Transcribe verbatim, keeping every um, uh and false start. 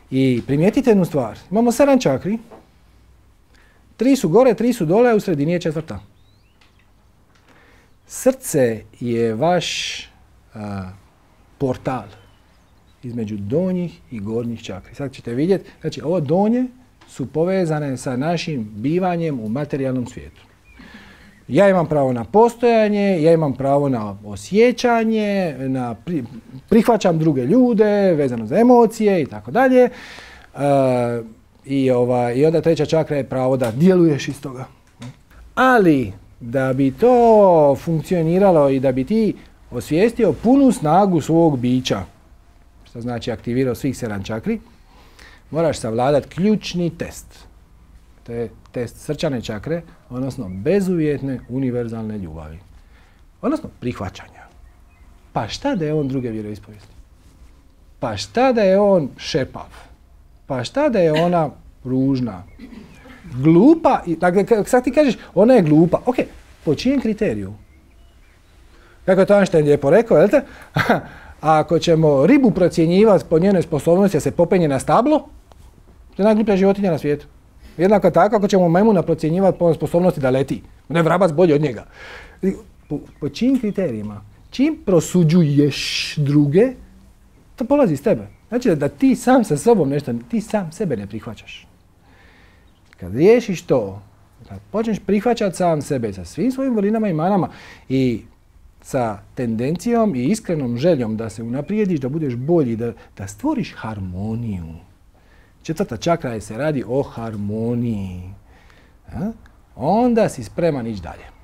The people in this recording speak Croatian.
I primijetite jednu stvar. Imamo sedam čakri. Tri su gore, tri su dole, a u sredini je četvrta. Srce je vaš a, portal između donjih i gornjih čakri. Sad ćete vidjeti, znači ovo donje su povezane sa našim bivanjem u materijalnom svijetu. Ja imam pravo na postojanje, ja imam pravo na osjećanje, na pri, prihvaćam druge ljude, vezano za emocije i tako dalje. I, ova, I onda treća čakra je pravo da djeluješ iz toga. Ali da bi to funkcioniralo i da bi ti osvijestio punu snagu svog bića, što znači aktivirao svih sedam čakri, moraš savladati ključni test. To je test srčane čakre, odnosno bezuvjetne univerzalne ljubavi. Odnosno prihvaćanja. Pa šta da je on druge vjeroispovijesti? Pa šta da je on šepav? Pa šta da je ona ružna? Glupa? Dakle, sad ti kažeš, ona je glupa. Ok, po čijem kriteriju? Kako je to Einstein lijepo rekao, jel te? Ako ćemo ribu procjenjivati po njenoj sposobnosti da se popenje na stablo, to je najgluplja životinja na svijetu. Jednako tako ako ćemo majmuna procjenjivati po sposobnosti da leti. Da je vrabac bolji od njega. Po, po čim kriterijima? Čim prosuđuješ druge, to polazi iz tebe. Znači da ti sam sa sobom nešto, ti sam sebe ne prihvaćaš. Kad riješiš to, kad počneš prihvaćati sam sebe sa svim svojim vrlinama i manama i sa tendencijom i iskrenom željom da se unaprijediš, da budeš bolji, da, da stvoriš harmoniju. Četvrta čakra je se radi o harmoniji. A? Onda si spreman ići dalje.